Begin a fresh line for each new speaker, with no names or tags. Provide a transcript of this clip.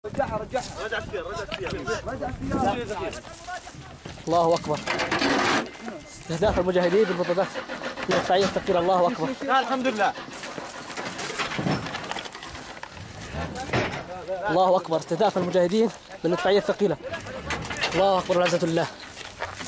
رجعها رجع كثير.
الله اكبر. استهداف المجاهدين بالمضادات المدفعيه الثقيله. الله اكبر.
الحمد لله.
الله اكبر. استهداف المجاهدين بالمدفعيه الثقيله. الله اكبر والعزة لله.